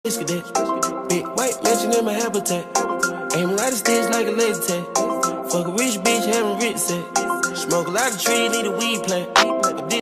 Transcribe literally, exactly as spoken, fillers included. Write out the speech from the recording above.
that. Big white mansion in my habitat. Aim right a stitch like a laser tag. Fuck a rich bitch, having rich set. Smoke a lot of trees, need a weed plant.